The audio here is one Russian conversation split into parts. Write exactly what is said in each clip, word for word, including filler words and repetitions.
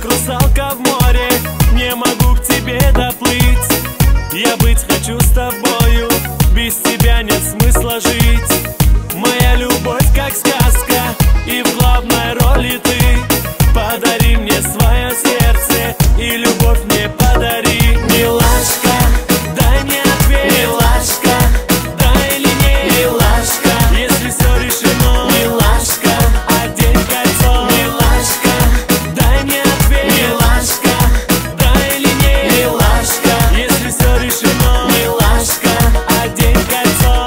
как русалка в море, не могу к тебе доплыть. Я быть хочу с тобою, без тебя нет смысла жить. Моя любовь как сказка, и в главной роли ты. Подари мне свое сердце, и любовь мне подари. Милашка, дай мне ответ. Милашка, да или нет? Милашка, если все решено. Милашка, одень кольцо. Милашка, дай мне ответ. Милашка, да или нет? Милашка, если все решено. Милашка, одень кольцо.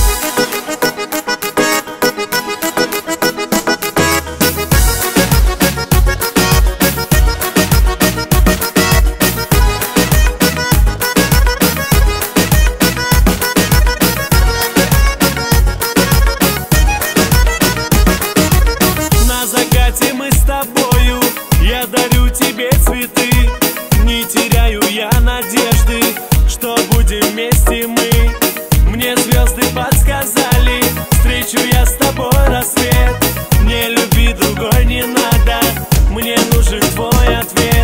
На закате мы с тобою, я дарю тебе цветы. Не теряю я надежды, что будем вместе мы. Мне звезды подсказали, встречу я с тобой рассвет. Мне любви другой не надо, мне нужен твой ответ.